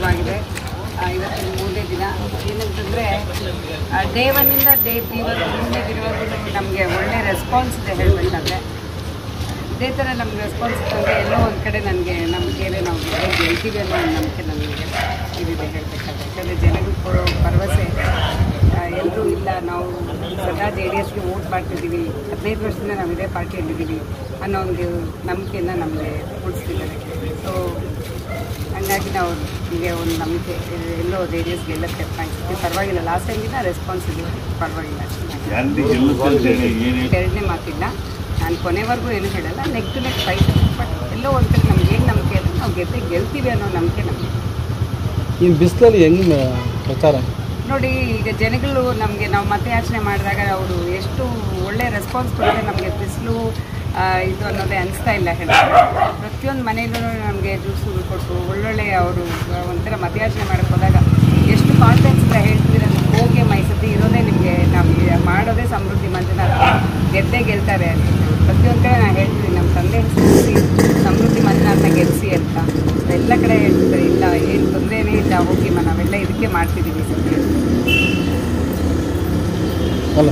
ಆಗಿದೆ. ಇವತ್ತಿನ 3ನೇ ದಿನ. ಏನಂತಂದರೆ ಡೇ 1ಇಂದ ಡೇ 3ನೇ ದಿನವರೆಗೂ ನಮಗೆ ಒಳ್ಳೆ ರೆಸ್ಪಾನ್ಸ್ ಇದೆ ಹೇಳಬೇಕಾದ್ರೆ. ಇದೇ ಥರ ನಮ್ಗೆ ರೆಸ್ಪಾನ್ಸ್ ಇತ್ತಂದರೆ ಎಲ್ಲೋ ಒಂದು ಕಡೆ ನನಗೆ ನಮಗೇನೆ ನಾವು ಗೆಲ್ತೀವಿ ಅನ್ನೋ ಒಂದು ನಂಬಿಕೆ ನನಗೆ ಇದಿದೆ ಹೇಳಬೇಕಾದ್ರೆ. ಯಾಕಂದರೆ ಜನಗಳು ಕೊಡೋ ಭರವಸೆ ಎಲ್ಲರೂ ಇಲ್ಲ, ನಾವು ಸದಾ JDSಗೆ ವೋಟ್ ಮಾಡ್ತಿದ್ದೀವಿ, 15 ವರ್ಷದಿಂದ ನಾವು ಇದೇ ಪಾರ್ಟಿಯಲ್ಲಿದ್ದೀವಿ ಅನ್ನೋ ಒಂದು ನಂಬಿಕೆಯನ್ನು ನಮಗೆ ಮೂಡಿಸ್ತಿದ್ದಾರೆ. ಸೊ ಹಂಗಾಗಿ ನಾವು ಈಗ ಒಂದು ನಂಬಿಕೆ ಎಲ್ಲೋ JDS ಗೆಲ್ಲಕ್ಕೆ ಅನಿಸುತ್ತೆ. ಪರವಾಗಿಲ್ಲ, ಲಾಸ್ಟ್ ಟೈಮಿಂದ ರೆಸ್ಪಾನ್ಸ್ ಇದೆ, ಪರವಾಗಿಲ್ಲ. ಎರಡನೇ ಮಾತಿಲ್ಲ, ನಾನು ಕೊನೆವರೆಗೂ ಏನು ಹೇಳಲ್ಲ, neck to neck fight. But ಎಲ್ಲೋ ಒಂದು ಕಡೆ ನಮ್ಗೆ ಏನು ನಂಬಿಕೆ ಅಂದರೆ ನಾವು ಗೆಲ್ತೀವಿ ಅನ್ನೋ ನಂಬಿಕೆ ನಮಗೆ. ಇನ್ನು ಬಿಸಿಲಲ್ಲಿ ಹೆಂಗೆ ಪ್ರಚಾರ ನೋಡಿ, ಈಗ ಜನಗಳು ನಮಗೆ ನಾವು ಮತಯಾಚನೆ ಮಾಡಿದಾಗ ಅವರು ಎಷ್ಟು ಒಳ್ಳೆ ರೆಸ್ಪಾನ್ಸ್ ಕೊಟ್ಟರೆ ನಮಗೆ ಬಿಸಿಲು ಇದು ಅನ್ನೋದೇ ಅನಿಸ್ತಾ ಇಲ್ಲ ಹೇಳ್ತಾರೆ. ಪ್ರತಿಯೊಂದು ಮನೆಯಲ್ಲೂ ನಮಗೆ ಜ್ಯೂಸುಗಳು ಕೊಟ್ಟು ಒಳ್ಳೊಳ್ಳೆ ಅವರು ಒಂಥರ ಮತಯಾಚನೆ ಮಾಡೋಕ್ಕೆ ಹೋದಾಗ ಎಷ್ಟು ಕಾನ್ಫಿಡೆನ್ಸ್ ಇಲ್ಲ ಹೇಳ್ತಿದ್ರೆ ಹೋಗಿ ಮೈಸೂರು ಇರೋದೇ ನಿಮಗೆ ನಾವು ಮಾಡೋದೇ ಸಮೃದ್ಧಿ ಮಂಜುನಾಥ ಗೆದ್ದೇ ಗೆಲ್ತಾರೆ ಅಂತ. ಪ್ರತಿಯೊಂದು ಕಡೆ ನಾನು ಹೇಳ್ತೀನಿ, ನಮ್ಮ ತಂದೆ ಹೆಸರಿಸಿ ಸಮೃದ್ಧಿ ಮಂಜುನಾಥನ ಗೆಲ್ಲಿಸಿ ಅಂತ ಎಲ್ಲ ಕಡೆ ಹೇಳ್ತಿದ್ದಾರೆ. ಇಲ್ಲ, ಏನು ತೊಂದರೆನೇ ಇಲ್ಲ, ಹೋಗಿ ನಾವೆಲ್ಲ ಇದಕ್ಕೆ ಮಾಡ್ತಿದ್ದೀವಿ ಸದ್ಯ. ನಮಸ್ಕಾರ.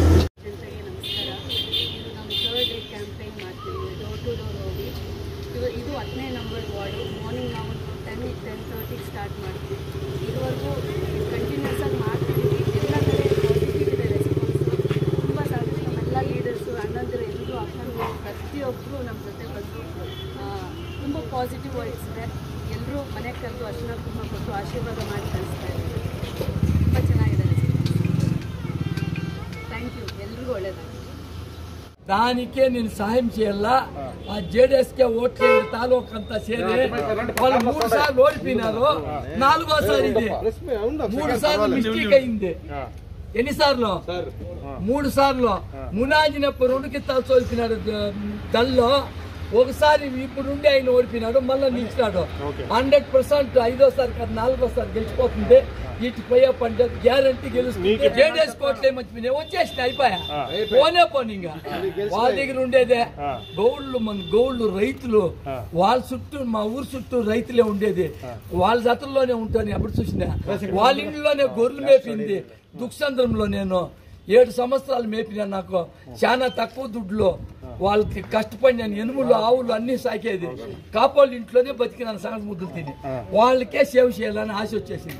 ಇದು ನಮ್ಮ 3rd ಡೇ ಕ್ಯಾಂಪೇನ್ ಮಾಡ್ತೀವಿ, ಡೋರ್ ಟು ಡೋರ್ ಹೋಗಿ. ಇದು 10ನೇ ನಂಬರ್ ವಾರ್ಡು. ಮಾರ್ನಿಂಗ್ ನಾವು 10:30 ಸ್ಟಾರ್ಟ್ ಮಾಡ್ತೀವಿ. ಇದುವರೆಗೂ ಕಂಟಿನ್ಯೂಸ್ ಆಗಿ ಮಾಡ್ತಿದ್ದೀವಿ. ಎಲ್ಲ ಕಡೆ ಪಾಸಿಟಿವ್ ಇದೆ ರೆಸ್ಪಾನ್ಸ್. ತುಂಬ ಸಾಧ್ಯ ನಮ್ಮೆಲ್ಲ ಲೀಡರ್ಸು ಅಣ್ಣಂದಿರು ಎಲ್ಲರೂ ಅಕ್ಕಂದಿರು ಪ್ರತಿಯೊಬ್ಬರು ನಮ್ಮ ಜೊತೆ ಬಂದು ತುಂಬ ಪಾಸಿಟಿವ್ ವೈಬ್ಸ್ ಇದೆ. ಎಲ್ಲರೂ ಮನೆಗೆ ಕರೆದು ಅರ್ಶಿನ ಕುಂಕುಮ ಕೊಟ್ಟು ಆಶೀರ್ವಾದ ಮಾಡಿ ಕಳಿಸ್ತಾ ಇದ್ದಾರೆ. ತುಂಬ ಚೆನ್ನಾಗಿದೆ ರೆಸ್ಪಾನ್ಸ್. ಥ್ಯಾಂಕ್ ಯು, ಎಲ್ರಿಗೂ ಒಳ್ಳೆಯದಾಗಿ. దానికే నేను సాయం చేయాల. ఆ JDSకే ఓట్లు తాలూకు అంతా చేరి వాళ్ళు 3 సార్లు ఓడిపోయినారు. 4వ సారి ఇది 3 సార్లు మిస్టేక్ అయింది. ఎన్నిసార్లు? 3 సార్లు. మునాజినప్పుడు 2 కిత్తాలు ఓడిపోయినాడు దల్లో. ఒకసారి ఇప్పుడు ఉండి ఆయన ఓడిపోయినాడు, మళ్ళీ నిలిచినాడు. 100% 5వ సారి కాదు 4వ సారి గెలిచిపోతుంది. ఇటు పోయే పంట గ్యారంటీ గెలుస్తుంది. JDS కోట్లే మర్చిపోయినాయి, వచ్చేసిన అయిపోయా పోనే పోనీ. ఇంకా వాళ్ళ దగ్గర ఉండేదే గౌళ్ళు, మన గౌళ్ళు రైతులు వాళ్ళ చుట్టూ, మా ఊరు చుట్టూ రైతులే ఉండేది. వాళ్ళ జతల్లోనే ఉంటాను. ఎప్పుడు చూసినా వాళ్ళ ఇంట్లోనే గొర్రెలు మేపింది. దుఃఖసంద్రంలో నేను 7 సంవత్సరాలు మేపినా. నాకు చాలా తక్కువ దుడ్లు వాళ్ళకి కష్టపడినాను. ఎనుములు, ఆవులు అన్ని సాకేది. కాపోళ్ళ ఇంట్లోనే బతికినాను సంగతి ముద్దులు తిని. వాళ్ళకే సేవ చేయాలని ఆశ వచ్చేసింది.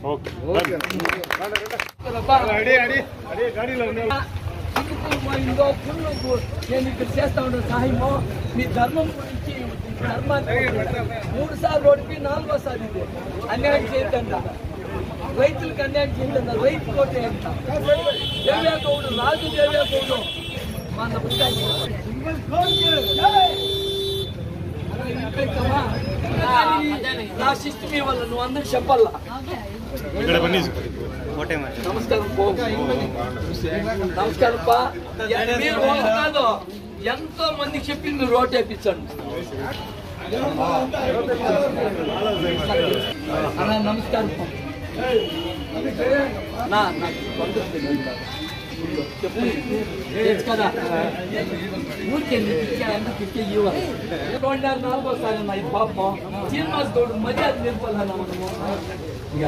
నేను ఇక్కడ చేస్తా ఉన్న సహాయము మీ ధర్మం గురించి. ధర్మాన్ని 3 సార్లు ఓడిపి 4వ సారి ఇది. అన్యాయం చేయొద్దంట, రైతులకు అన్యాయం చేయొద్దంట. రైతు కోటే అంట. దేవేగౌడు, రాజు దేవేగౌడు మన నా శిస్తు మీ వల్ల నువ్వు అందరికి చెప్పాలా. నమస్కారం నమస్కారం పా. మీరు కాదు, ఎంతో మందికి చెప్పి మీరు ఓటు వేయించండి అన్నా. నమస్కారం నా కదా ఊరికే ఎందుకు ఇవ్వాలి. 4వ సారి అన్న ఇది పాపం. శ్రీనివాస్ గౌడ్ మర్యాద నేర్పాలన్నా మనము. ఇక